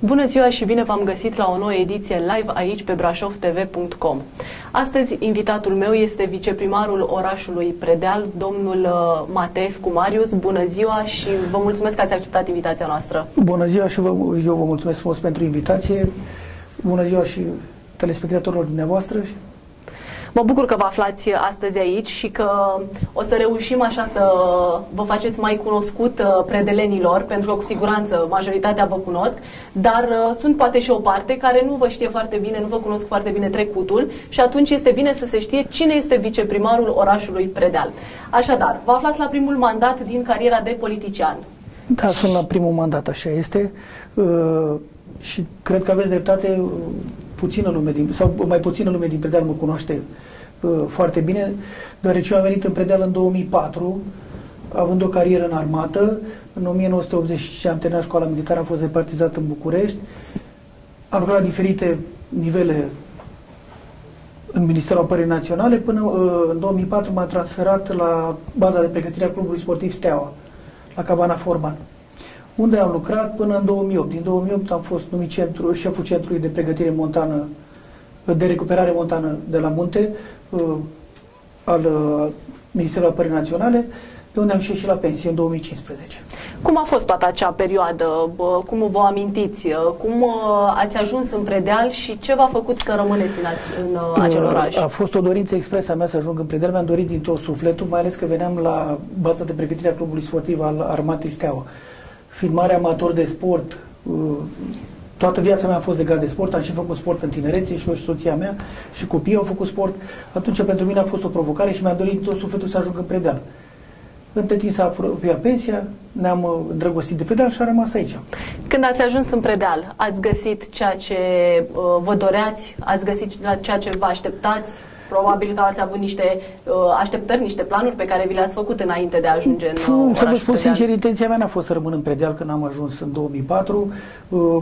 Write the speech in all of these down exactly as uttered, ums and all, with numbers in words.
Bună ziua și bine v-am găsit la o nouă ediție live aici pe brașov t v punct com. Astăzi invitatul meu este viceprimarul orașului Predeal, domnul Mateescu Marius. Bună ziua și vă mulțumesc că ați acceptat invitația noastră. Bună ziua și vă, eu vă mulțumesc frumos pentru invitație. Bună ziua și telespectatorilor dumneavoastră. Mă bucur că vă aflați astăzi aici și că o să reușim așa să vă faceți mai cunoscut predelenilor, pentru că cu siguranță majoritatea vă cunosc, dar sunt poate și o parte care nu vă știe foarte bine, nu vă cunosc foarte bine trecutul și atunci este bine să se știe cine este viceprimarul orașului Predeal. Așadar, vă aflați la primul mandat din cariera de politician. Da, sunt la primul mandat, așa este. Uh, și cred că aveți dreptate. Puțină lume din, sau mai puțină lume din Predeal mă cunoaște uh, foarte bine, deoarece eu am venit în Predeal în două mii patru, având o carieră în armată. În o mie nouă sute optzeci și cinci am terminat școala militară, am fost repartizat în București. Am lucrat la diferite nivele în Ministerul Apărării Naționale, până uh, în două mii patru m-am transferat la baza de pregătire a clubului sportiv Steaua, la Cabana Forman, unde am lucrat până în două mii opt. Din două mii opt am fost numit centru, șeful Centrului de Pregătire Montană, de Recuperare Montană de la Munte, uh, al uh, Ministerului Apărării Naționale, de unde am și ieșit la pensie în două mii cincisprezece. Cum a fost toată acea perioadă? Cum vă amintiți? Cum ați ajuns în Predeal și ce v-a făcut să rămâneți în, în acel oraș? A fost o dorință expresă a mea să ajung în Predeal. Mi-am dorit din tot sufletul, mai ales că veneam la baza de pregătire a clubului sportiv al Armatei Steaua. Fiind mare amator de sport, toată viața mea a fost legat de sport, am și făcut sport în tinerețe și eu și soția mea și copiii au făcut sport. Atunci pentru mine a fost o provocare și mi-am dorit din tot sufletul să ajung în Predeal. Între timp s-a apropiat pensia, ne-am îndrăgostit de Predeal și am rămas aici. Când ați ajuns în Predeal, ați găsit ceea ce uh, vă doreați? Ați găsit la ceea ce vă așteptați? Probabil că ați avut niște uh, așteptări, niște planuri pe care vi le-ați făcut înainte de a ajunge în uh, Să vă spun sincer, intenția mea n-a fost să rămân în Predeal când am ajuns în două mii patru. Uh,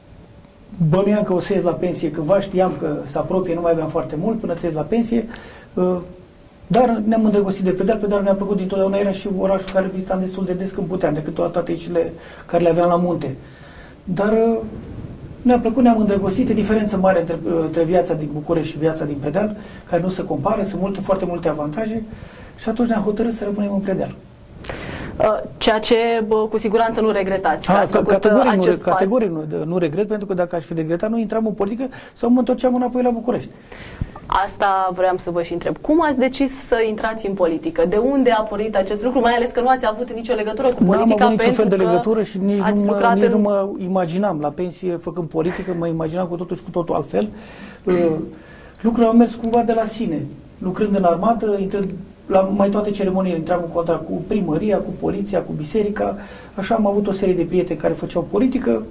bănuiam că o să ies la pensie cândva, știam că se apropie, nu mai aveam foarte mult până să ies la pensie. Uh, Dar ne-am îndrăgostit de Predeal, Predeal ne-a plăcut dintotdeauna, era și orașul care vizitam destul de des când puteam, decât toate ieșile care le aveam la munte. Dar ne-a plăcut, ne-am îndrăgostit, e diferență mare între, între viața din București și viața din Predeal, care nu se compară, sunt multe, foarte multe avantaje și atunci ne-am hotărât să rămânem în Predeal. Ceea ce bă, cu siguranță nu regretați. A, ca, categoric, nu, categoric nu, nu regret, pentru că dacă aș fi regretat, nu intram în politică sau mă întorceam înapoi la București. Asta vreau să vă și întreb. Cum ați decis să intrați în politică? De unde a pornit acest lucru? Mai ales că nu ați avut nicio legătură cu politica. Nu am avut niciun fel de legătură și nici, nu mă, nici în... nu mă imaginam la pensie făcând politică, mă imaginam cu totul și cu totul altfel. Lucrurile au mers cumva de la sine. Lucrând în armată, intrând la mai toate ceremoniile, intram în contact cu primăria, cu poliția, cu biserica. Așa am avut o serie de prieteni care făceau politică.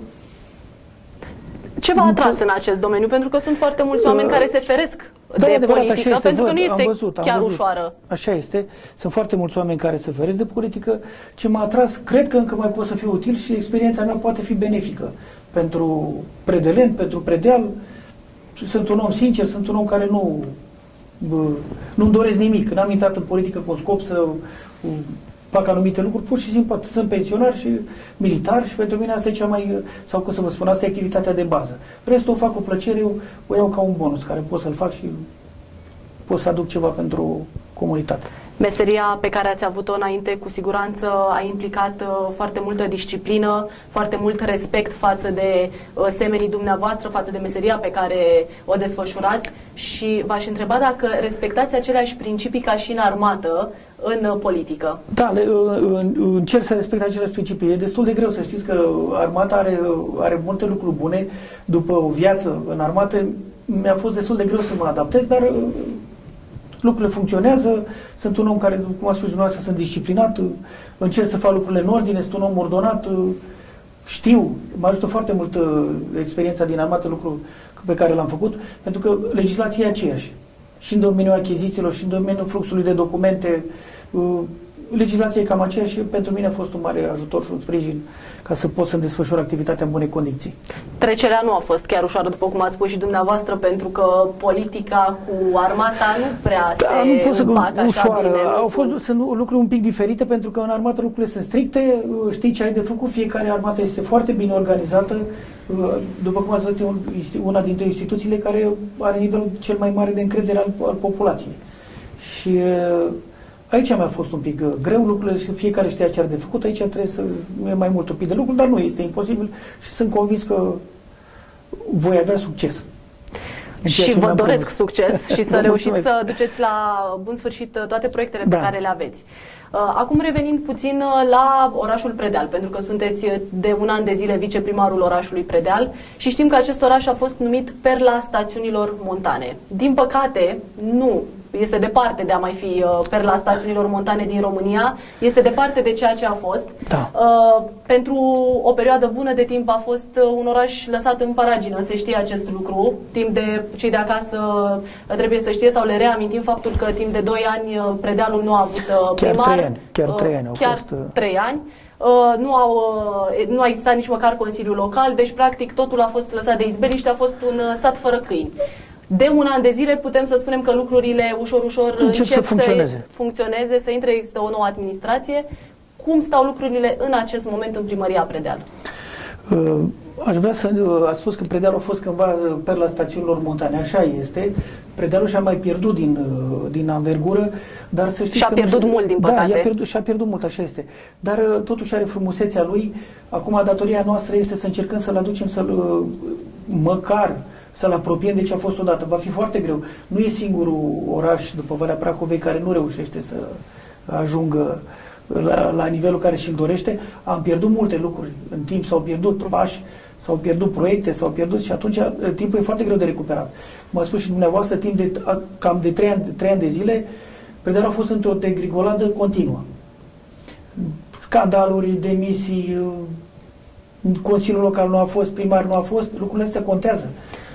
Ce v-a atras în acest domeniu? Pentru că sunt foarte mulți oameni care se feresc da, de adevărat, politică, așa este, pentru că nu este am văzut, am chiar văzut. ușoară. Așa este. Sunt foarte mulți oameni care se feresc de politică. Ce m-a atras, cred că încă mai pot să fiu util și experiența mea poate fi benefică pentru Predeleni, pentru Predeal. Sunt un om sincer, sunt un om care nu nu-mi doresc nimic. N-am intrat în politică cu scop să fac anumite lucruri, pur și simplu sunt pensionar și militar și pentru mine asta e cea mai, sau cum să vă spun, asta e activitatea de bază. Restul o fac cu plăcere, eu o iau ca un bonus care pot să-l fac și pot să aduc ceva pentru comunitate. Meseria pe care ați avut-o înainte, cu siguranță, a implicat uh, foarte multă disciplină, foarte mult respect față de uh, semenii dumneavoastră, față de meseria pe care o desfășurați și v-aș întreba dacă respectați aceleași principii ca și în armată, în uh, politică. Da, le, uh, încerc să respect aceleași principii. E destul de greu să știți că armata are, are multe lucruri bune. După o viață în armată, mi-a fost destul de greu să mă adaptez, dar... Uh, lucrurile funcționează, sunt un om care, cum a spus dumneavoastră, sunt disciplinat, încerc să fac lucrurile în ordine, sunt un om ordonat, știu, mă ajută foarte mult experiența din armată, lucru pe care l-am făcut, pentru că legislația e aceeași. Și în domeniul achizițiilor, și în domeniul fluxului de documente, legislația e cam aceea și pentru mine a fost un mare ajutor și un sprijin ca să pot să-mi desfășor activitatea în bune condiții. Trecerea nu a fost chiar ușoară, după cum ați spus și dumneavoastră, pentru că politica cu armata nu prea da, se nu pot să împacă așa ușoară. bine. Au fost sunt lucruri un pic diferite, pentru că în armată lucrurile sunt stricte, știi ce ai de făcut, fiecare armată este foarte bine organizată. După cum ați văzut, este una dintre instituțiile care are nivelul cel mai mare de încredere al, al populației. Și aici mi-a fost un pic greu lucrurile și fiecare știa ce are de făcut. Aici trebuie să e mai mult un pic de lucru, dar nu este imposibil și sunt convins că voi avea succes. Și vă doresc succes și să reușiți să duceți la bun sfârșit toate proiectele da. pe care le aveți. Acum revenind puțin la orașul Predeal, pentru că sunteți de un an de zile viceprimarul orașului Predeal și știm că acest oraș a fost numit perla stațiunilor montane. Din păcate, nu este departe de a mai fi perla stațiunilor montane din România, este departe de ceea ce a fost. Da. Uh, pentru o perioadă bună de timp a fost un oraș lăsat în paragină, se știe acest lucru. Timp de cei de acasă trebuie să știe sau le reamintim faptul că timp de doi ani Predealul nu a avut primar. Chiar trei ani. Chiar trei ani au chiar fost. trei ani. Uh, nu, au, uh, nu a existat nici măcar Consiliul Local, deci practic totul a fost lăsat de izbeliște, a fost un uh, sat fără câini. De un an de zile putem să spunem că lucrurile ușor, ușor încep, încep să funcționeze. să funcționeze, să intre, există o nouă administrație. Cum stau lucrurile în acest moment în primăria Predeal? Uh, aș vrea să... Uh, a spus că Predealul a fost cândva perla stațiunilor montane. Așa este. Predealul și-a mai pierdut din, uh, din anvergură, dar să știți și-a că... pierdut nu, mult, din păcate. Da, pierdut, și-a pierdut mult, așa este. Dar uh, totuși are frumusețea lui. Acum datoria noastră este să încercăm să-l aducem, să-l uh, măcar să-l apropiem de ce a fost odată. Va fi foarte greu. Nu e singurul oraș după Valea Prahovei care nu reușește să ajungă la, la nivelul care și-l dorește. Am pierdut multe lucruri. În timp s-au pierdut pași, s-au pierdut proiecte, s-au pierdut și atunci timpul e foarte greu de recuperat. Cum a spus și dumneavoastră, timp de cam de trei ani, trei ani de zile, Predealul a fost într-o degrigoladă continuă. Scandaluri, demisii, Consiliul Local nu a fost, primar nu a fost, lucrurile astea contează.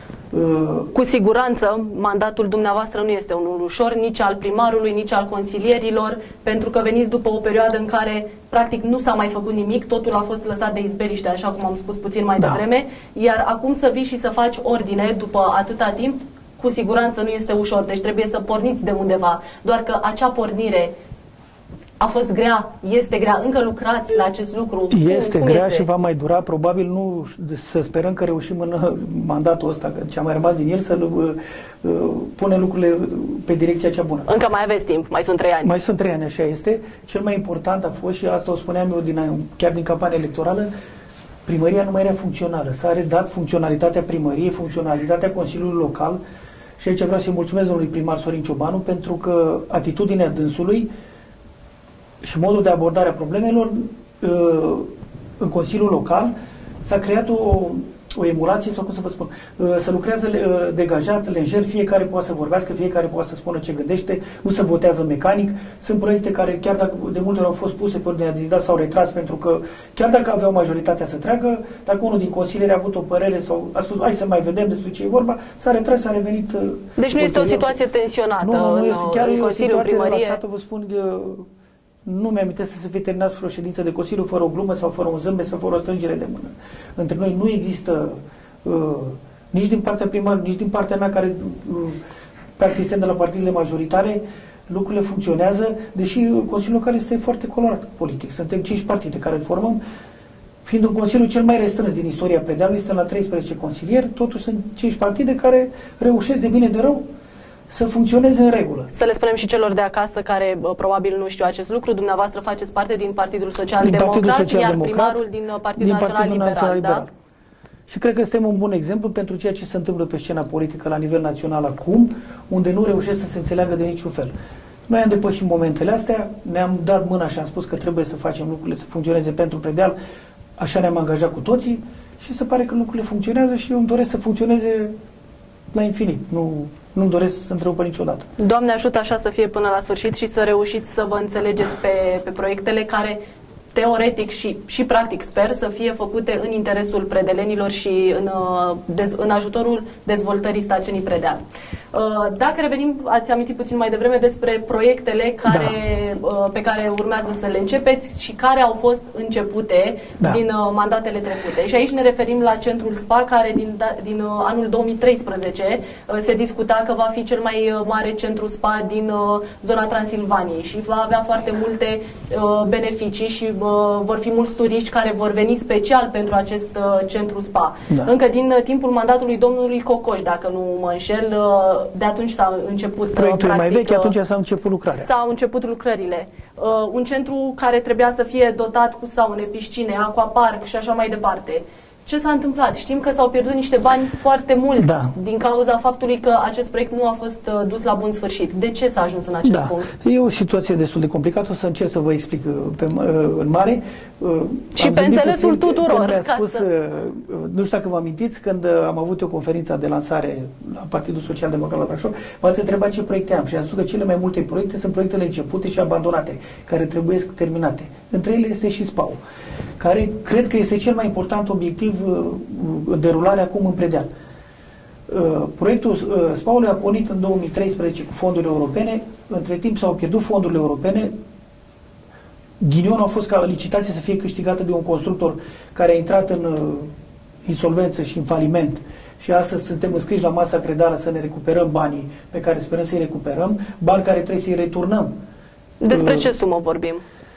Cu siguranță, mandatul dumneavoastră nu este unul ușor, nici al primarului, nici al consilierilor, pentru că veniți după o perioadă în care practic nu s-a mai făcut nimic, totul a fost lăsat de izbeliște, așa cum am spus puțin mai da. devreme, iar acum să vii și să faci ordine după atâta timp, cu siguranță nu este ușor, deci trebuie să porniți de undeva, doar că acea pornire a fost grea, este grea, încă lucrați la acest lucru. Este cum, cum grea este? Și va mai dura, probabil nu, să sperăm că reușim în mandatul ăsta, că ce a mai rămas din el, să uh, uh, punem lucrurile pe direcția cea bună. Încă mai aveți timp, mai sunt trei ani. Mai sunt trei ani, așa este. Cel mai important a fost, și asta o spuneam eu din, chiar din campania electorală, primăria nu mai era funcțională. S-a redat funcționalitatea primăriei, funcționalitatea Consiliului Local și aici vreau să-i mulțumesc domnului primar Sorin Ciobanu pentru că atitudinea dânsului și modul de abordare a problemelor în Consiliul Local s-a creat o, o emulație, sau cum să vă spun, să lucrează degajat, lejer, fiecare poate să vorbească, fiecare poate să spună ce gândește, nu se votează mecanic. Sunt proiecte care, chiar dacă de multe ori au fost puse pe ordinea de zi, dar s-au retras pentru că, chiar dacă aveau majoritatea să treacă, dacă unul din consilieri a avut o părere sau a spus, hai să mai vedem despre ce e vorba, s-a retras, s-a revenit. Deci nu este o situație tensionată. Nu, nu, nu în, este, chiar în e o situație primărie. relaxată, vă spun că nu mi-amintesc să se fie terminat vreo ședință de Consiliu fără o glumă sau fără un zâmbet sau fără o strângere de mână. Între noi nu există uh, nici din partea primarului, nici din partea mea, care uh, practic suntem de la partidele majoritare, lucrurile funcționează, deși Consiliul Local este foarte colorat politic. Suntem cinci partide care îl formăm, fiind un Consiliu cel mai restrâns din istoria Predealului, este la treisprezece consilieri, totuși sunt cinci partide care reușesc de bine de rău să funcționeze în regulă. Să le spunem și celor de acasă care bă, probabil nu știu acest lucru, dumneavoastră faceți parte din Partidul Social Democrat, Social iar Democrat, primarul din Partidul, din Național, Partidul Național Liberal. Liberal. Da? Și cred că suntem un bun exemplu pentru ceea ce se întâmplă pe scena politică la nivel național acum, unde nu reușesc să se înțeleagă de niciun fel. Noi am depășit momentele astea, ne-am dat mâna și am spus că trebuie să facem lucrurile să funcționeze pentru Predeal, așa ne-am angajat cu toții și se pare că lucrurile funcționează și eu îmi doresc să funcționeze la infinit. Nu, nu-mi doresc să se întrerupă niciodată. Doamne ajută așa să fie până la sfârșit și să reușiți să vă înțelegeți pe, pe proiectele care teoretic și, și practic sper să fie făcute în interesul predelenilor și în, în ajutorul dezvoltării stațiunii Predeal. Dacă revenim, ați amintit puțin mai devreme despre proiectele care, da. pe care urmează să le începeți și care au fost începute da. din mandatele trecute. Și aici ne referim la Centrul SPA, care din, din anul două mii treisprezece se discuta că va fi cel mai mare centru SPA din zona Transilvaniei și va avea foarte multe beneficii și vor fi mulți turiști care vor veni special pentru acest centru SPA. Da. Încă din timpul mandatului domnului Cocoș, dacă nu mă înșel, de atunci s-a început proiectul mai vechi, atunci s-a început lucrarea. S-au început lucrările. Uh, un centru care trebuia să fie dotat cu saune, piscine, aquapark și așa mai departe. Ce s-a întâmplat? Știm că s-au pierdut niște bani foarte mulți da. din cauza faptului că acest proiect nu a fost uh, dus la bun sfârșit. De ce s-a ajuns în acest da. punct? E o situație destul de complicată, o să încerc să vă explic pe, uh, în mare. Uh, și pe înțelesul tuturor. Mi-a spus, să... uh, nu știu dacă vă amintiți, când uh, am avut o conferință de lansare la Partidul Social Democrat la Brașov, v-ați întrebat ce proiecte am și am spus că cele mai multe proiecte sunt proiectele începute și abandonate, care trebuie terminate. Între ele este și SPA-ul, care cred că este cel mai important obiectiv în derulare acum în Predeal. Proiectul SPA-ului a pornit în două mii treisprezece cu fondurile europene, între timp s-au pierdut fondurile europene, ghinionul a fost ca licitația să fie câștigată de un constructor care a intrat în insolvență și în faliment și astăzi suntem înscriși la masa credeală să ne recuperăm banii pe care sperăm să-i recuperăm, bani care trebuie să-i returnăm. Despre ce sumă vorbim?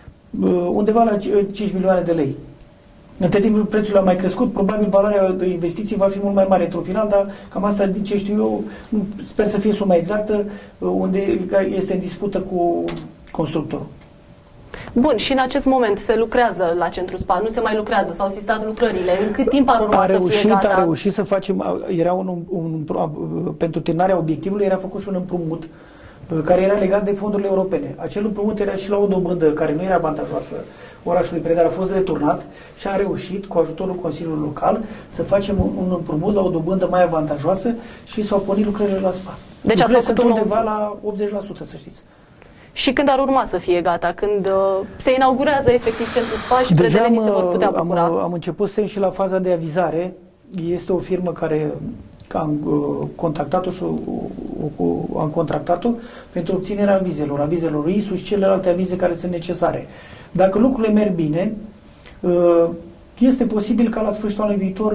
Undeva la cinci milioane de lei. Între timp prețul a mai crescut, probabil valoarea de investiții va fi mult mai mare într-un final, dar cam asta din ce știu eu, sper să fie suma exactă, unde este în dispută cu constructorul. Bun, și în acest moment se lucrează la Centru SPA, nu se mai lucrează, s-au sistat lucrările. În cât timp ar urma a reușit, să fie gata? A reușit să facem, era un, un, un, pentru terminarea obiectivului era făcut și un împrumut care era legat de fondurile europene. Acel împrumut era și la o dobândă care nu era avantajoasă orașului Predeal, a fost returnat și a reușit, cu ajutorul Consiliului Local, să facem un, un împrumut la o dobândă mai avantajoasă și s-au pornit lucrările la SPA. Deci lucrările sunt undeva nou... la optzeci la sută, să știți. Și când ar urma să fie gata? Când uh, se inaugurează efectiv Centrul SPA și predelenii se vor putea bucura? Am, am început să și la faza de avizare. Este o firmă care am uh, contactat-o și uh, am contractat-o pentru obținerea avizelor, avizelor I S U și celelalte avize care sunt necesare. Dacă lucrurile merg bine, uh, este posibil ca la sfârșitul anului viitor,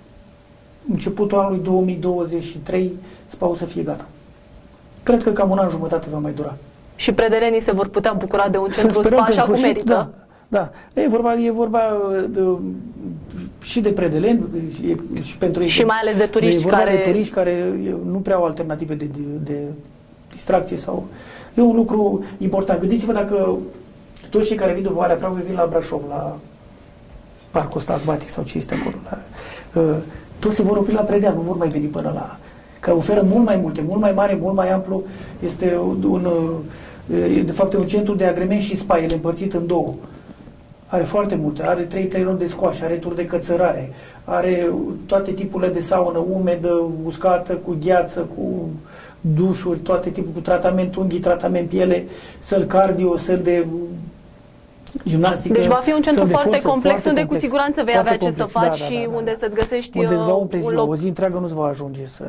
începutul anului două mii douăzeci și trei, SPA-ul să fie gata. Cred că cam un an jumătate va mai dura. Și predelenii se vor putea bucura de un centru SPA așa cum merită? Da, da. E vorba, e vorba de, și de predeleni și, și pentru ei. Și mai ales de turiști e care... de turiști care nu prea au alternative de, de, de distracție sau... E un lucru important. Gândiți-vă dacă toți cei care vin după Valea Pravei vin la Brașov, la parcul ăsta acvatic sau ce este acolo, la, uh, toți se vor opri la Predeal, nu vor mai veni până la... Că oferă mult mai multe, mult mai mare, mult mai amplu. Este un, de fapt, un centru de agrement și spa, el împărțit în două. Are foarte multe, are trei terenuri de scoaș, are tur de cățărare, are toate tipurile de saună, umedă, uscată, cu gheață, cu dușuri, toate tipul, cu tratament unghii, tratament piele, săl cardio, săl de gimnastică. Deci va fi un centru foarte forță, complex, foarte unde complex, cu siguranță vei avea ce să faci, da, da, da, și da, unde da. să-ți găsești unde îți va umple un ziua, loc. O zi întreagă nu-ți va ajunge să...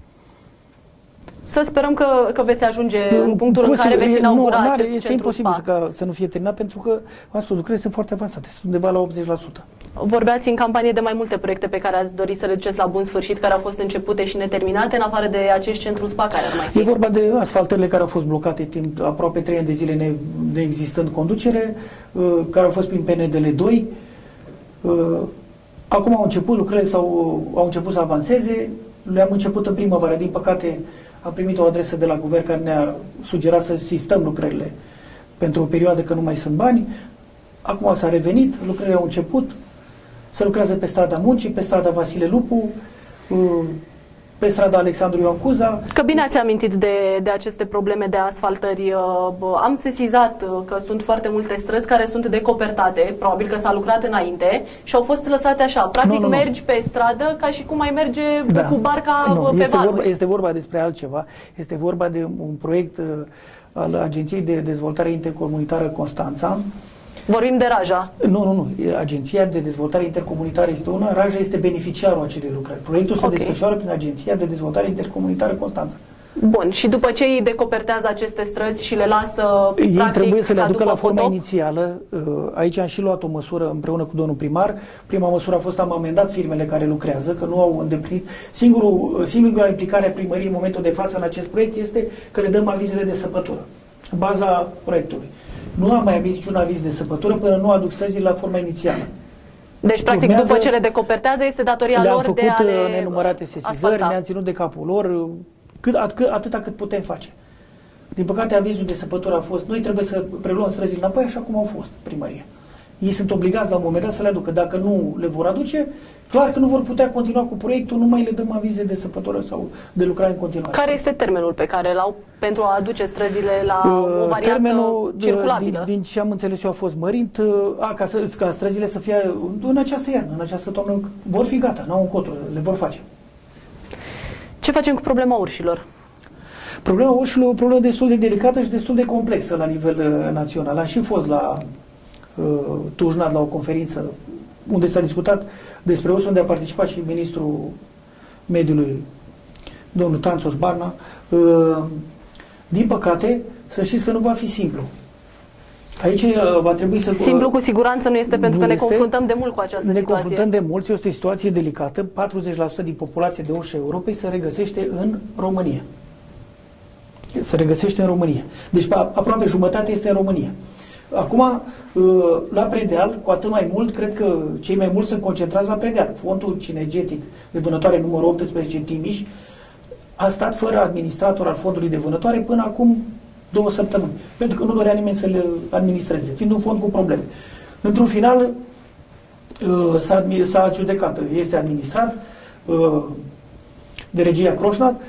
Să sperăm că, că veți ajunge în punctul în care veți inaugura nu, acest este centru imposibil SPA. Să, să nu fie terminat, pentru că, v-am spus, lucrurile sunt foarte avansate, sunt undeva la optzeci la sută. Vorbeați în campanie de mai multe proiecte pe care ați dori să le duceți la bun sfârșit, care au fost începute și neterminate, în afară de acest centru SPA care ar mai fi. E vorba de asfaltările care au fost blocate timp aproape trei ani de zile ne, neexistând conducere, uh, care au fost prin P N D L doi. Uh, acum au început, lucrurile s-au, au început să avanseze, le-am început în primăvară. Din păcate, am primit o adresă de la guvern care ne-a sugerat să sistăm lucrările pentru o perioadă că nu mai sunt bani. Acum s-a revenit, lucrările au început, se lucrează pe strada Muncii, pe strada Vasile Lupu, pe strada Alexandru Ioan Cuza. Că bine ați amintit de, de aceste probleme de asfaltări. Am sesizat că sunt foarte multe străzi care sunt decopertate, probabil că s-a lucrat înainte și au fost lăsate așa. Practic nu, nu, mergi nu. pe stradă ca și cum mai merge da. cu barca nu, pe este valuri. vorba, este vorba despre altceva. Este vorba de un proiect uh, al Agenției de Dezvoltare Intercomunitară Constanța. Vorbim de Raja. Nu, nu, nu. Agenția de Dezvoltare Intercomunitară este una, Raja este beneficiarul acelei lucrări. Proiectul se okay. desfășoară prin Agenția de Dezvoltare Intercomunitară Constanța. Bun, și după ce ei decopertează aceste străzi și le lasă, ei practic, trebuie să le aducă la forma potop? inițială. Aici am și luat o măsură împreună cu domnul primar. Prima măsură a fost am amendat firmele care lucrează, că nu au îndeplinit. Singurul, singura implicare a primăriei în momentul de față în acest proiect este că le dăm avizele de săpătură, în baza proiectului. Nu am mai avut niciun aviz de săpătură până nu aduc străzile la forma inițială. Deci, practic, Urmează, după ce le decopertează, este datoria le-am lor făcut de a le nenumărate sesizări, asfalta. ne-am ținut de capul lor, cât, atât, atâta cât putem face. Din păcate, avizul de săpătură a fost, noi trebuie să preluăm străzile înapoi așa cum au fost primăria. Ei sunt obligați la un moment dat să le aducă. Dacă nu le vor aduce, clar că nu vor putea continua cu proiectul, nu mai le dăm avize de săpătură sau de lucrare în continuare. Care este termenul pe care l-au pentru a aduce străzile la o variantă Termenul, circulabilă? Din, din ce am înțeles eu, a fost mărit, a, ca, să, ca străzile să fie în această iarnă, în această toamnă, vor fi gata, n-au încotro, le vor face. Ce facem cu problema urșilor? Problema urșilor e o problemă destul de delicată și destul de complexă la nivel uh, național. Am și fost la uh, Tujnad la o conferință unde s-a discutat despre urs, unde a participat și ministrul mediului, domnul Tanțoș Barna. Uh, din păcate, să știți că nu va fi simplu. Aici uh, va trebui să... Simplu cu siguranță nu este, pentru nu că ne este. confruntăm de mult cu această ne situație. Ne confruntăm de mult, este o situație delicată. patruzeci la sută din populația de urși Europei se regăsește în România. Se regăsește în România. Deci aproape jumătate este în România. Acum, la Predeal, cu atât mai mult, cred că cei mai mulți sunt concentrați la Predeal. Fondul Cinegetic de Vânătoare numărul optsprezece Timiș a stat fără administrator al fondului de vânătoare până acum două săptămâni. Pentru că nu dorea nimeni să le administreze, fiind un fond cu probleme. Într-un final, s-a adjudecat, este administrat de Regia Croșnat,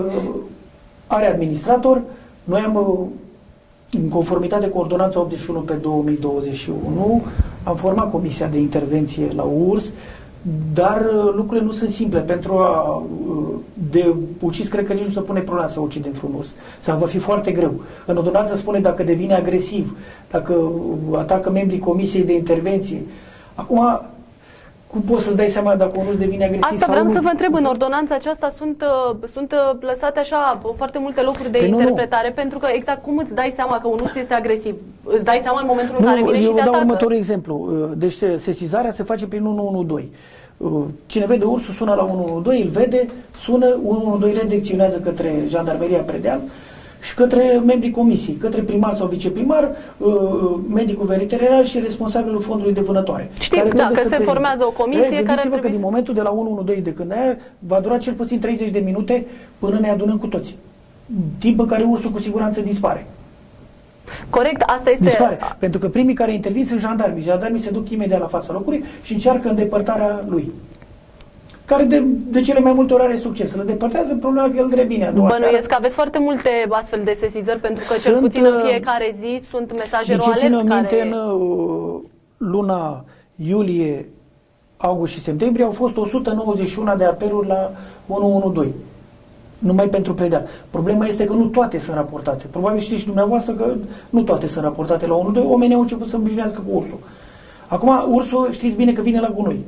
are administrator. Noi am, în conformitate cu ordonanța optzeci și unu pe două mii douăzeci și unu, am format comisia de intervenție la U R S, dar lucrurile nu sunt simple. Pentru a de ucis, cred că nici nu se pune problema să ucide într-un urs. Sau va fi foarte greu. În ordonanță spune dacă devine agresiv, dacă atacă membrii comisiei de intervenție. Acum, cum poți să-ți dai seama dacă un urs devine agresiv? Asta sau vreau nu? să vă întreb. În ordonanța aceasta sunt, sunt lăsate așa foarte multe locuri de Păi interpretare, nu, nu. pentru că exact cum îți dai seama că un urs este agresiv? Îți dai seama în momentul în nu, care vine și eu te dau atacă? următorul exemplu. Deci sesizarea se face prin unu unu doi. Cine vede ursul sună la unu unu doi, îl vede, sună, unu unu doi redirecționează către Jandarmeria Predeal și către membrii comisiei, către primar sau viceprimar, medicul veterinar și responsabilul fondului de vânătoare. Știm, da, că se prezinte. Formează o comisie e, care trebuie că din momentul de la unu unu doi de când aia va dura cel puțin treizeci de minute până ne adunăm cu toți. Timp în care ursul cu siguranță dispare. Corect, asta este... Dispare. Pentru că primii care intervin sunt jandarmii. Jandarmii se duc imediat la fața locului și încearcă îndepărtarea lui. Care de, de cele mai multe ori are succes. Îl depărtează, problema că el revine a doua seară. Bănuiesc că aveți foarte multe astfel de sesizări, pentru că cel sunt, puțin în fiecare zi sunt mesaje ro alert care... minte, în uh, luna iulie, august și septembrie au fost o sută nouăzeci și unu de apeluri la unu unu doi. Numai pentru Predeal. Problema este că nu toate sunt raportate. Probabil știți și dumneavoastră că nu toate sunt raportate la unu unu doi. Oamenii au început să îmbijunească cu ursul. Acum, ursul știți bine că vine la gunoi.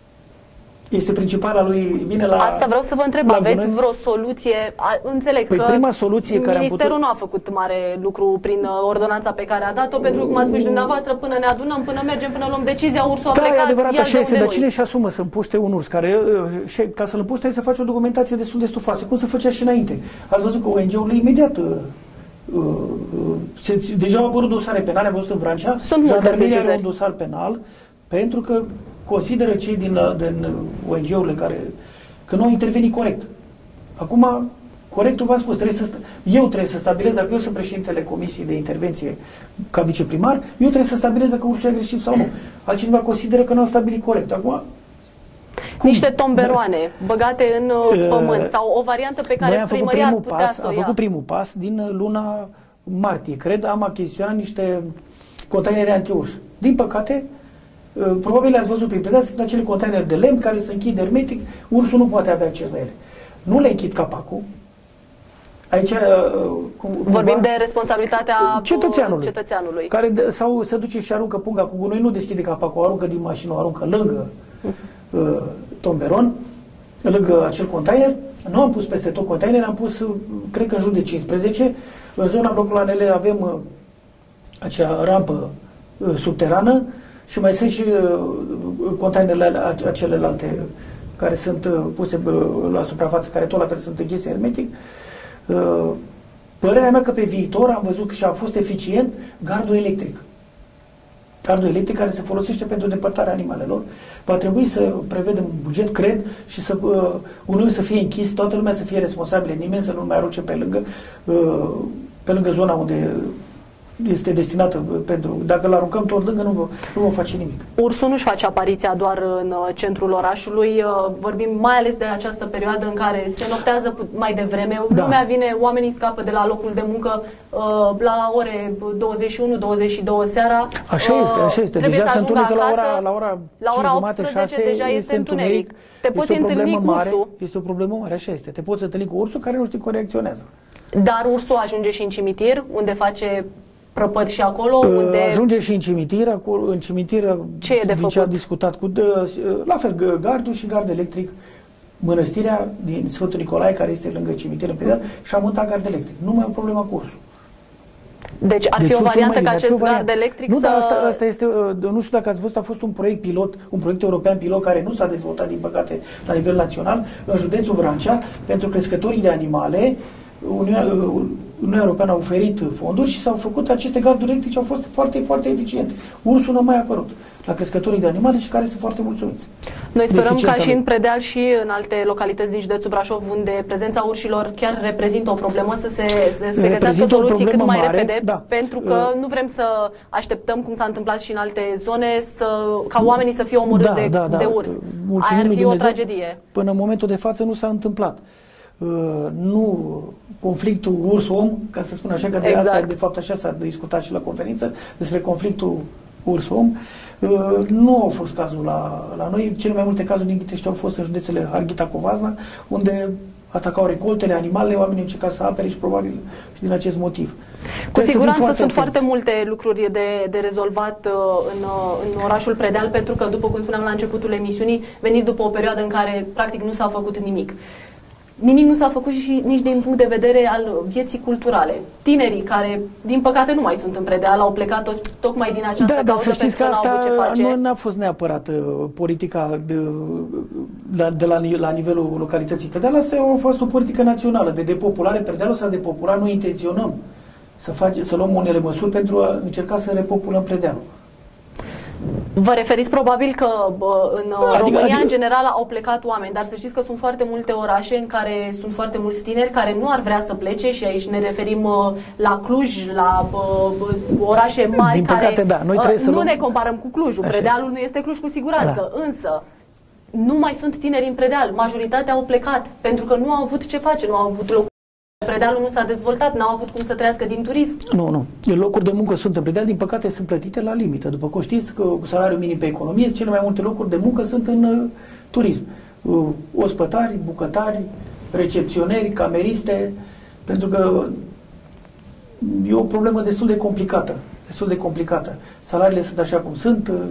Este principala lui, vine la... Asta vreau să vă întreb, aveți gunoi? Vreo soluție? Înțeleg păi că prima soluție care Ministerul am putut... nu a făcut mare lucru prin ordonanța pe care a dat-o, pentru că, cum a spus și dumneavoastră, până ne adunăm, până mergem, până luăm decizia, ursul a da, plecat, e adevărat, așa este, dar noi. cine își asumă să împuște un urs? Care, și, ca să-l împuște, să faci o documentație destul de stufoasă, cum se făcea și înainte. Ați văzut că O N G-urile imediat... Uh, uh, se, deja au apărut dosare penale, am văzut în Vrancea, Jandarmeria are un dosar penal, pentru că consideră cei din, din O N G-urile care că nu au intervenit corect. Acum, corectul v-a spus, trebuie să, eu trebuie să stabilez, dacă eu sunt președintele Comisiei de Intervenție ca viceprimar, eu trebuie să stabilez dacă ursul e agresiv sau nu. Altcineva consideră că nu au stabilit corect. Acum, cum? Niște tomberoane băgate în uh, pământ sau o variantă pe care primăria ar putea pas, să o ia. Am făcut primul pas din luna martie. Cred, am achiziționat niște containere anti-urs. Din păcate, probabil le-ați văzut prin Predeal, sunt acele containere de lemn care se închid hermetic, ursul nu poate avea acces la ele. Nu le închid capacul. Aici, cumva, vorbim de responsabilitatea cetățeanului, cetățeanului. Care de, sau se duce și aruncă punga cu gunoi, nu deschide capacul, o aruncă din mașină, o aruncă lângă uh, tomberon, lângă acel container Nu am pus peste tot containere, am pus, cred că în jur de cincisprezece. În zona blocului Anele avem uh, acea rampă uh, subterană și mai sunt și uh, containerele acelelalte care sunt uh, puse uh, la suprafață, care tot la fel sunt închise hermetic. Uh, părerea mea că pe viitor am văzut că și a fost eficient gardul electric. Gardul electric care se folosește pentru depărtarea animalelor. Va trebui să prevedem un buget, cred, și să uh, unul să fie închis, toată lumea să fie responsabilă, nimeni să nu mai arunce pe lângă, uh, pe lângă zona unde este destinată pentru... Dacă îl aruncăm tot lângă, nu, nu vom face nimic. Ursul nu-și face apariția doar în centrul orașului. Vorbim mai ales de această perioadă în care se noptează mai devreme. Da. Lumea vine, oamenii scapă de la locul de muncă la ore douăzeci și unu douăzeci și două seara. Așa este, așa este. Deja se întunecă la ora, la ora, la ora optsprezece deja este întuneric. Te poți întâlni cu ursul. Este o problemă mare, așa este. Te poți întâlni cu ursul care nu știi cum reacționează. Dar ursul ajunge și în cimitir, unde face prăpăd și acolo, unde... Ajunge și în cimitir, acolo, în cimitir, ce e de făcut? Am discutat cu, la fel, gardul și gard electric, mănăstirea din Sfântul Nicolae, care este lângă cimitir în Predeal, și a montat gard electric. Nu mai e o problemă cu ursul. Deci ar deci fi o variantă ca acest gard electric nu, să... dar asta, asta este, nu știu dacă ați văzut, a fost un proiect pilot, un proiect european pilot care nu s-a dezvoltat, din păcate, la nivel național, în județul Vrancea, pentru crescătorii de animale. Uniunea, Uniunea Europeană a oferit fonduri și s-au făcut aceste garduri electrice, au fost foarte, foarte eficiente. Ursul nu a mai apărut la crescătorii de animale și care sunt foarte mulțumiți. Noi sperăm ca și în Predeal și în alte localități din județul Brașov, unde prezența urșilor chiar reprezintă o problemă, să se, să se găsească soluții cât mai mare, repede, da. pentru că uh, nu vrem să așteptăm, cum s-a întâmplat și în alte zone, să, ca oamenii să fie omorâți da, de, da, da. de urs. Aia ar fi Dumnezeu, o tragedie. Până în momentul de față nu s-a întâmplat. Uh, nu conflictul urs-om, ca să spun așa, că de exact. Asta, de fapt, așa s-a discutat și la conferință, despre conflictul urs-om. Uh, nu au fost cazul la, la noi. Cele mai multe cazuri din câte știu au fost în județele Harghita, Covasna, unde atacau recoltele, animalele, oamenii au încercat să apere și probabil și din acest motiv. Cu Trebuie siguranță foarte sunt atenți. Foarte multe lucruri de, de rezolvat uh, în, uh, în orașul Predeal, pentru că, după cum spuneam la începutul emisiunii, veniți după o perioadă în care practic nu s-a făcut nimic. Nimic nu s-a făcut și nici din punct de vedere al vieții culturale. Tinerii care, din păcate, nu mai sunt în Predeal, au plecat toți, tocmai din această da, cauză. Da, să știți că asta ce face. nu a fost neapărat uh, politica de, de, de la, la nivelul localității Predeal. Asta a fost o politică națională de depopulare. Predealul s-a populat, noi intenționăm să, face, să luăm unele măsuri pentru a încerca să repopulăm Predealul. Vă referiți probabil că bă, în adică, România, adică, în general, au plecat oameni, dar să știți că sunt foarte multe orașe în care sunt foarte mulți tineri care nu ar vrea să plece și aici ne referim uh, la Cluj, la uh, orașe mari. Din păcate, care da. Noi trebuie uh, să nu luăm... ne comparăm cu Clujul. Așa Predealul este. Nu este Cluj cu siguranță, da. Însă nu mai sunt tineri în Predeal. Majoritatea au plecat pentru că nu au avut ce face, nu au avut loc. Predealul nu s-a dezvoltat, n-au avut cum să trăiască din turism. Nu, nu. Locuri de muncă sunt în Predeal, din păcate sunt plătite la limită. După cum știți, că cu salariul minim pe economie, cele mai multe locuri de muncă sunt în uh, turism. Uh, ospătari, bucătari, recepționeri, cameriste, pentru că e o problemă destul de complicată. Destul de complicată. Salariile sunt așa cum sunt. Uh,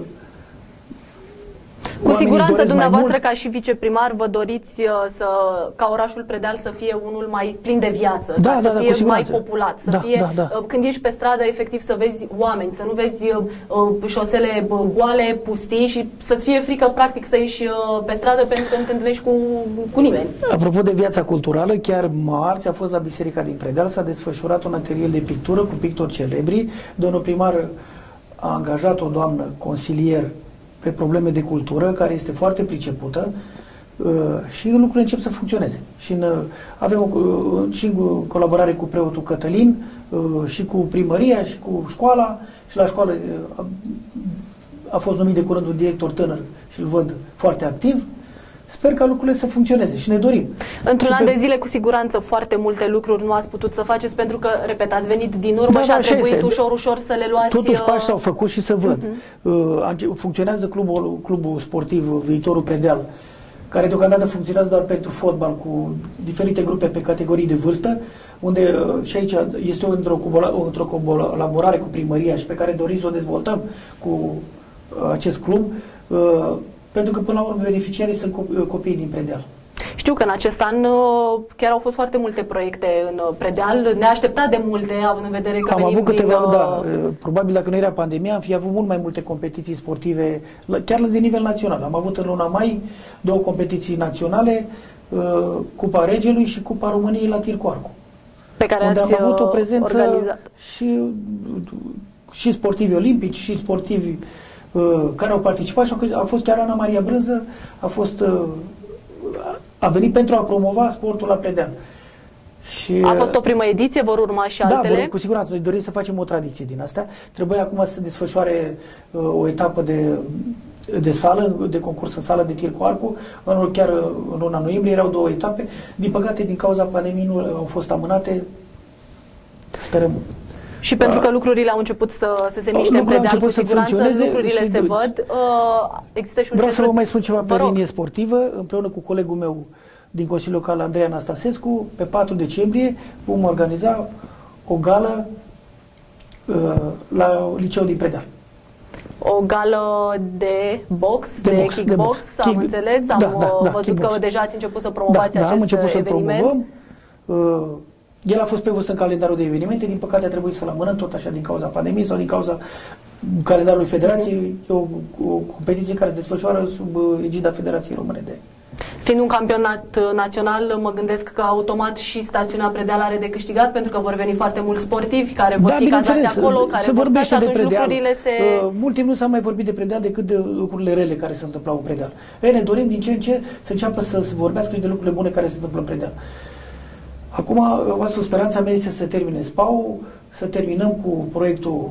Cu siguranță dumneavoastră ca și viceprimar vă doriți uh, să, ca orașul Predeal să fie unul mai plin de viață, da, să da, fie da, mai populat, să da, fie, da, da. Uh, când ești pe stradă, efectiv să vezi oameni, să nu vezi uh, uh, șosele goale, pustii și să-ți fie frică practic să ieși uh, pe stradă pentru că nu te întâlnești cu, cu nimeni. Apropo de viața culturală, chiar marți a fost la Biserica din Predeal, s-a desfășurat un atelier de pictură cu pictori celebri. Domnul primar a angajat o doamnă consilier pe probleme de cultură, care este foarte pricepută uh, și lucrurile încep să funcționeze. Și în, uh, avem o, uh, și în colaborare cu preotul Cătălin uh, și cu primăria și cu școala și la școală uh, a, a fost numit de curând un director tânăr și îl văd foarte activ. Sper ca lucrurile să funcționeze și ne dorim. Într-un an de zile, cu siguranță, foarte multe lucruri nu ați putut să faceți pentru că, repet, ați venit din urmă da, și a trebuit este. ușor, ușor să le luați. Totuși pași s-au făcut și să văd. Uh-huh. Funcționează clubul, clubul sportiv Viitorul Predeal, care deocamdată funcționează doar pentru fotbal, cu diferite grupe pe categorii de vârstă, unde și aici este într-o, într-o colaborare cu primăria și pe care dorim să o dezvoltăm cu acest club, pentru că, până la urmă, beneficiarii sunt copiii din Predeal. Știu că în acest an chiar au fost foarte multe proiecte în Predeal, neașteptat de multe, având în vedere că am avut câteva, din, da, probabil dacă nu era pandemia, am fi avut mult mai multe competiții sportive, chiar de nivel național. Am avut în luna mai două competiții naționale, Cupa Regelui și Cupa României la tir cu arcul, pe care unde ați am avut o prezență organizat. și, și sportivi olimpici și sportivi uh, care au participat și a fost chiar Ana Maria Brânză, a fost uh, a venit pentru a promova sportul la Predeal. Și, a fost o primă ediție, vor urma și da, altele? Da, cu siguranță. Noi dorim să facem o tradiție din asta. Trebuie acum să se desfășoare uh, o etapă de, de sală, de concurs în sală de tir cu arcul. În, chiar în luna noiembrie erau două etape. Din păcate, din cauza pandemiei, nu au fost amânate. Sperăm. Și pentru că lucrurile au început să, să se miște în Predeal, cu siguranță lucrurile se văd. Uh, există și un Vreau centru... să vă mai spun ceva pe rog. linie sportivă, împreună cu colegul meu din Consiliul Local, Andrei Anastasescu, pe patru decembrie vom organiza o gală uh, la liceul din Predeal. O gală de box, de, de, de box, kickbox, de box. am Kick, înțeles, am da, da, da, văzut kickbox. că deja ați început să promovați da, da, acest am început să eveniment. promovăm. Uh, el a fost prevăzut în calendarul de evenimente, din păcate a trebuit să-l amânăm tot așa din cauza pandemiei sau din cauza calendarului Federației. E o, o competiție care se desfășoară sub egida Federației Române de... Fiind un campionat național, mă gândesc că automat și stațiunea Predeal are de câștigat, pentru că vor veni foarte mulți sportivi care vor da, fi cazați acolo, care se vor sta și de atunci Predeal. lucrurile se... Uh, mult timp nu s-a mai vorbit de Predeal decât de lucrurile rele care se întâmplau în Predeal. Ei, ne dorim din ce în ce să înceapă să se vorbească și de lucrurile bune care se întâmplă în Predeal. Acum, v-am spus, speranța mea este să termine S P A-ul, să terminăm cu proiectul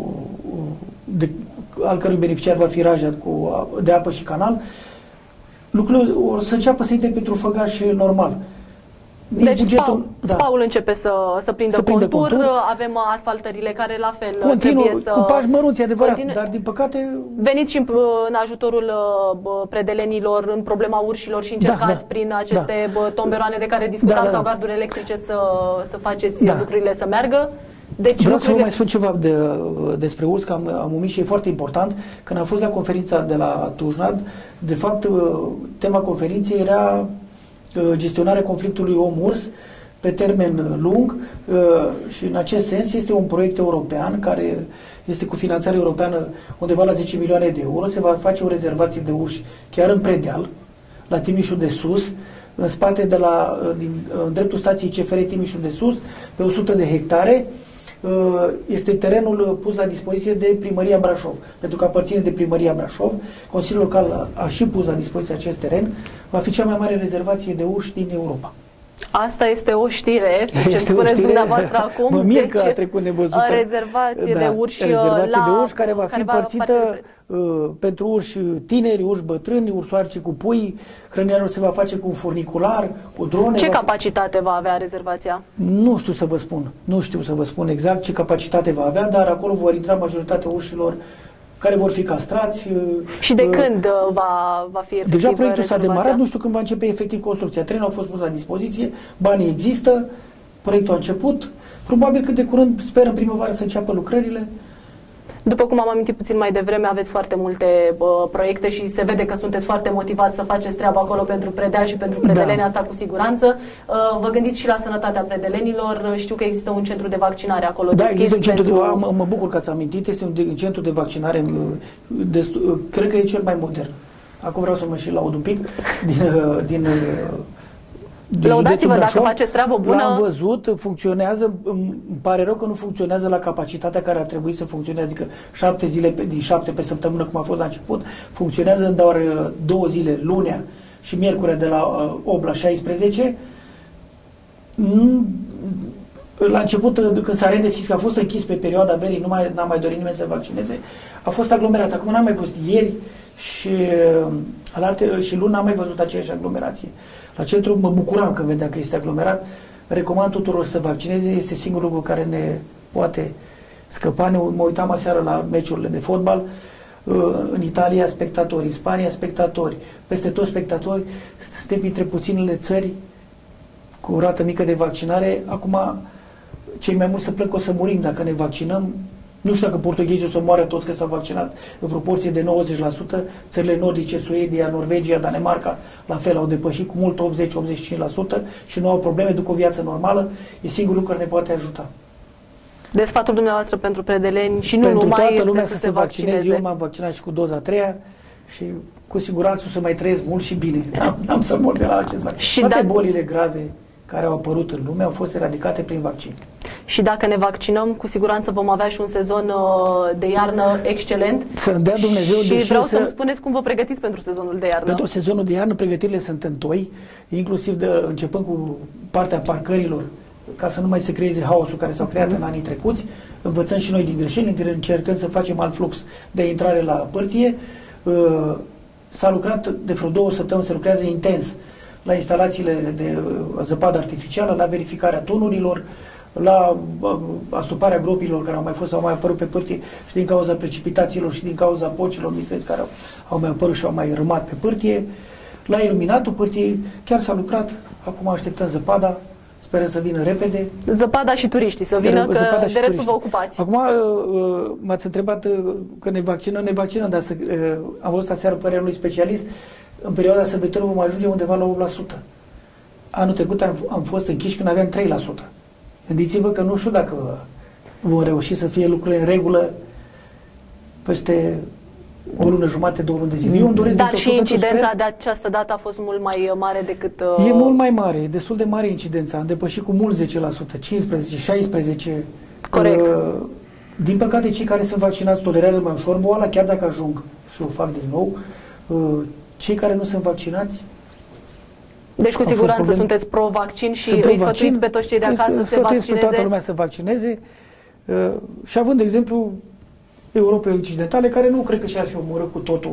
de, al cărui beneficiar va fi Raja cu, de apă și canal. Lucrurile o să înceapă să intre pentru făgaș normal. Nici deci bugetul, S P A-ul da. începe să, să prindă să contur, contur, avem asfaltările care la fel Continuă, trebuie să... cu pași mărunți, adevărat, continue. Dar din păcate... Veniți și în, în ajutorul predelenilor în problema urșilor și încercați da, da, prin aceste da. tomberoane de care discutam da, da, da. sau garduri electrice să, să faceți da. lucrurile să meargă. Deci Vreau lucrurile... să vă mai spun ceva de, despre urs, că am, am omis și e foarte important. Când am fost la conferința de la Tujnad, de fapt, tema conferinței era gestionarea conflictului om-urs pe termen lung și în acest sens este un proiect european care este cu finanțare europeană undeva la zece milioane de euro. Se va face o rezervație de urși chiar în Predeal, la Timișul de Sus, în spate de la, din, în dreptul stației C F R Timișul de Sus, pe o sută de hectare. Este terenul pus la dispoziție de Primăria Brașov, pentru că aparține de Primăria Brașov. Consiliul Local a și pus la dispoziție acest teren. Va fi cea mai mare rezervație de urși din Europa. Asta este o știre, ce spuneți dumneavoastră acum. Mă mir deci, că a trecut nevăzută. Rezervație da, de urși rezervație la, de urși care va fi împărțită uh, pentru urși tineri, urși bătrâni, ursoarci cu pui. Hrănirea se va face cu un furnicular, cu drone. Ce va capacitate va avea rezervația? Nu știu să vă spun. Nu știu să vă spun exact ce capacitate va avea, dar acolo vor intra majoritatea urșilor care vor fi castrați. Și de uh, când uh, va, va fi efectiv deja proiectul s-a demarat, nu știu când va începe efectiv construcția. Terenul a fost pus la dispoziție, banii există, proiectul a început. Probabil că de curând, sper în primăvară să înceapă lucrările. După cum am amintit puțin mai devreme, aveți foarte multe uh, proiecte și se vede că sunteți foarte motivați să faceți treaba acolo pentru Predeal și pentru predeleni, da. Asta cu siguranță. Uh, vă gândiți și la sănătatea predelenilor. Știu că există un centru de vaccinare acolo. Da, există un centru pentru... de, mă, mă bucur că ați amintit, este un, de, un centru de vaccinare, destul, cred că e cel mai modern. Acum vreau să mă și laud un pic din... din Lăudați-vă dacă faceți treabă bună. L-am văzut, funcționează, îmi pare rău că nu funcționează la capacitatea care ar trebui să funcționeze, adică șapte zile pe, din șapte pe săptămână, cum a fost la început, funcționează doar două zile, lunea și miercurea de la opt la șaisprezece. La început, când s-a redeschis, că a fost închis pe perioada verii, nu mai, n-a mai dorit nimeni să vaccineze, a fost aglomerat. Acum n-am mai văzut ieri și, alaltă, și luni n-am mai văzut aceeași aglomerație. La centru mă bucuram când vedeam că este aglomerat. Recomand tuturor să vaccineze, este singurul lucru care ne poate scăpa. Ne, mă uitam aseară la meciurile de fotbal. În Italia spectatori, în Spania spectatori, peste toți spectatori. Suntem dintre puținele țări cu o rată mică de vaccinare. Acum, cei mai mulți se plâng că o să murim dacă ne vaccinăm. Nu știu dacă portughezii o să moară toți că s-au vaccinat în proporție de nouăzeci la sută. Țările nordice, Suedia, Norvegia, Danemarca, la fel, au depășit cu mult optzeci la optzeci și cinci la sută și nu au probleme, duc o viață normală. E singurul lucru care ne poate ajuta. De sfatul dumneavoastră pentru predeleni și nu pentru numai toată este lumea să să se se vaccineze. vaccineze. Eu m-am vaccinat și cu doza a treia și cu siguranță o să mai trăiesc mult și bine. N-am să mor de la acest vaccin. Și Toate da... bolile grave care au apărut în lume au fost eradicate prin vaccin. Și dacă ne vaccinăm, cu siguranță vom avea și un sezon de iarnă excelent. Să-mi dea Dumnezeu. Și vreau să... să-mi spuneți cum vă pregătiți pentru sezonul de iarnă. Pentru sezonul de iarnă, pregătirile sunt întoi, inclusiv de, începând cu partea parcărilor, ca să nu mai se creeze haosul care s-au creat uh-huh. în anii trecuți. Învățăm și noi din greșeli, încercăm să facem alt flux de intrare la pârtie. S-a lucrat de vreo două săptămâni, se lucrează intens la instalațiile de zăpadă artificială, la verificarea tonurilor, la astuparea gropilor care au mai fost sau au mai apărut pe pârtie și din cauza precipitațiilor și din cauza pocilor mistreți care au, au mai apărut și au mai rămat pe pârtie. La iluminatul pârtiei chiar s-a lucrat, acum așteptăm zăpada, sperăm să vină repede. Zăpada și turiștii să vină, că de restul turiștii. Vă ocupați. Acum m-ați întrebat că ne vaccinăm, ne vaccinăm, dar să, am văzut aseară părerea unui specialist, în perioada sărbătorilor vom ajunge undeva la opt la sută. Anul trecut am, am fost închiși când aveam trei la sută. Gândiți-vă că nu știu dacă vom reuși să fie lucrurile în regulă peste o lună jumate, două luni de zile. Eu îmi doresc Dar de și incidența de această dată a fost mult mai mare decât... Uh... E mult mai mare, e destul de mare incidența. Am depășit cu mult zece la sută, cincisprezece, șaisprezece. Corect. Uh, din păcate, cei care sunt vaccinați tolerează mai ușor boala, chiar dacă ajung și o fac din nou. Uh, cei care nu sunt vaccinați... Deci cu siguranță sunteți pro-vaccin și sunt îi sfătuiți pe toți cei de acasă să se vaccineze? Pe toată lumea să vaccineze uh, și având, de exemplu, Europei Occidentale, care nu cred că și-ar fi omorât cu totul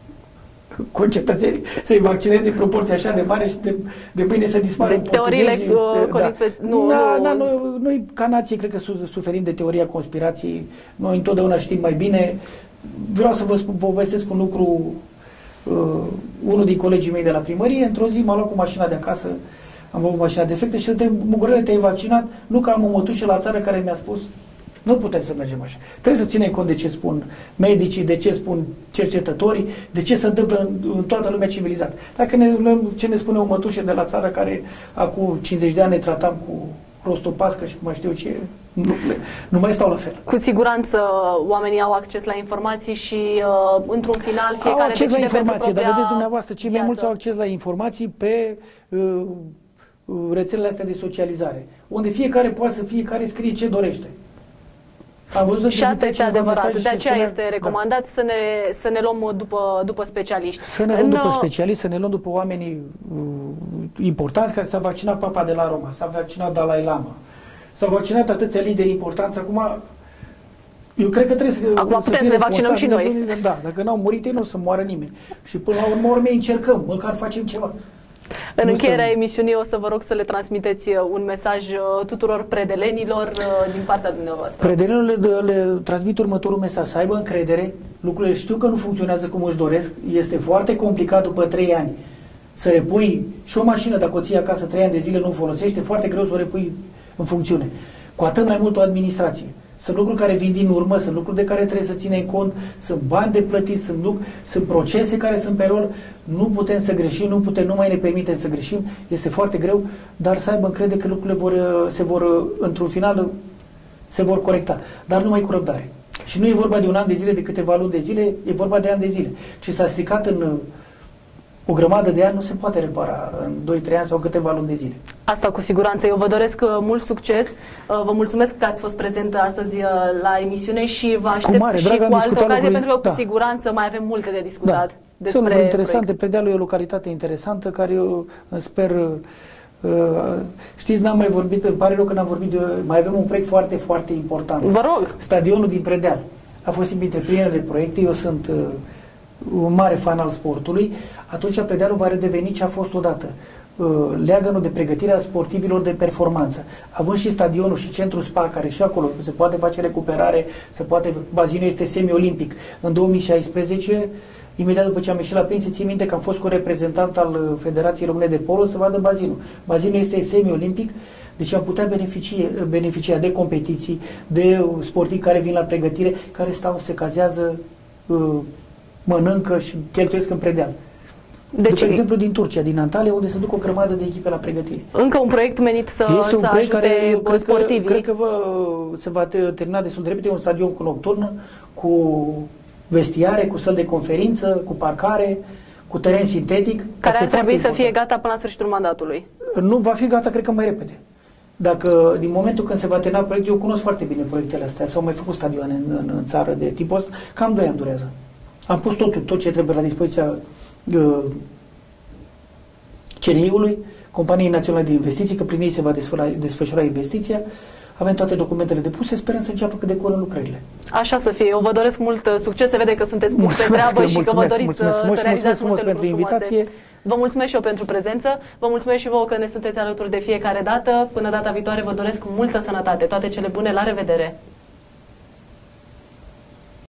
concetățenii să-i vaccineze în proporție așa de mare și de, de mâine să dispară. De teoriile uh, da. pe, nu, na, nu. Na, noi, noi, ca nație, cred că suferim de teoria conspirației. Noi întotdeauna știm mai bine. Vreau să vă povestesc un lucru. Uh, unul din colegii mei de la primărie, într-o zi m-a luat cu mașina de acasă, am avut mașina defectă și întreb, Mugurele, te-ai vaccinat? Nu, că am o mătușă la țară care mi-a spus, nu putem să mergem așa. Trebuie să ținem cont de ce spun medicii, de ce spun cercetătorii, de ce se întâmplă în, în toată lumea civilizată. Dacă ne luăm ce ne spune o mătușă de la țară care acum cincizeci de ani ne tratam cu rostopască și cum mai știu ce, nu, nu mai stau la fel. Cu siguranță oamenii au acces la informații și uh, într-un final fiecare au acces decide la informație, dar vedeți dumneavoastră, cei mai mulți au acces la informații pe uh, rețelele astea de socializare, unde fiecare poate să fiecare scrie ce dorește. Am văzut și asta este adevărat, de aceea spunea, este recomandat da. să, ne, să ne luăm după, după specialiști. Să ne luăm în... după specialiști, să ne luăm după oamenii uh, importanți care s-au vaccinat Papa de la Roma, s-a vaccinat Dalai Lama, s-au vaccinat atâția lideri importanți. Acum, eu cred că trebuie să... Acum putem să ne vaccinăm și noi. Da, dacă n-au murit ei, nu o să moară nimeni. Și până la urmă, urmei încercăm, măcar facem ceva. În încheierea emisiunii o să vă rog să le transmiteți un mesaj tuturor predelenilor din partea dumneavoastră. Predelenilor le, le transmit următorul mesaj, să aibă încredere, lucrurile știu că nu funcționează cum își doresc, este foarte complicat după trei ani să repui și o mașină, dacă o ții acasă trei ani de zile nu folosește, foarte greu să o repui în funcțiune. Cu atât mai mult o administrație. Sunt lucruri care vin din urmă, sunt lucruri de care trebuie să ținem cont, sunt bani de plătit, sunt, lucruri, sunt procese care sunt pe rol, nu putem să greșim, nu putem, nu mai ne permitem să greșim, este foarte greu, dar să aibă încredere că lucrurile vor, se vor, într-un final, se vor corecta, dar numai cu răbdare. Și nu e vorba de un an de zile, de câteva luni de zile, e vorba de ani de zile. Ce s-a stricat în o grămadă de ani nu se poate repara în doi trei ani sau câteva luni de zile. Asta cu siguranță. Eu vă doresc mult succes. Vă mulțumesc că ați fost prezent astăzi la emisiune și vă aștept cu mare, și drag, cu altă ocazie, lucruri, pentru că da. cu siguranță mai avem multe de discutat. Da. Despre Sunt interesante. Predealul e o localitate interesantă care eu sper... Uh, știți, n-am mai vorbit, îmi pare rău că n-am vorbit de... Mai avem un proiect foarte, foarte important. Vă rog! Stadionul din Predeal. A fost printre primele proiecte. Eu sunt... Uh, un mare fan al sportului, atunci Predealul va redeveni ce a fost odată. Leagănul de pregătire a sportivilor de performanță. Având și stadionul și centrul spa, care și acolo se poate face recuperare, se poate, bazinul este semi-olimpic. În două mii șaisprezece Imediat după ce am ieșit la pensie, țin minte că am fost cu reprezentant al Federației Române de Polo să vadă bazinul. Bazinul este semi-olimpic, deci am putea beneficia, beneficia de competiții, de sportivi care vin la pregătire, care stau, se cazează, mănâncă și cheltuiesc în predeal. Deci, de exemplu, din Turcia, din Antalya, unde se duc o grămadă de echipe la pregătire. Încă un proiect menit să, este un să proiect ajute care, cred sportivii. Că, cred că vă, se va termina destul de repede, un stadion cu nocturnă, cu vestiare, cu săli de conferință, cu parcare, cu teren sintetic. Care ar trebui să fie gata până la sfârșitul mandatului. Nu, va fi gata, cred că mai repede. Dacă, din momentul când se va termina proiectul, eu cunosc foarte bine proiectele astea, s-au mai făcut stadioane în, în, în țară de tipul ăsta, cam doi ani durează. Am pus totul, tot ce trebuie la dispoziția uh, C N I-ului, Companiei Naționale de Investiții, că prin ei se va desfășura, desfășura investiția. Avem toate documentele depuse, sperăm să înceapă cât de curând lucrările. Așa să fie. Eu vă doresc mult succes, se vede că sunteți pus pe treabă și că vă doriți mulțumesc, să mulțumesc, realizați mulțumesc multe pentru invitație. Vă mulțumesc și eu pentru prezență, vă mulțumesc și vouă că ne sunteți alături de fiecare dată. Până data viitoare vă doresc multă sănătate, toate cele bune, la revedere!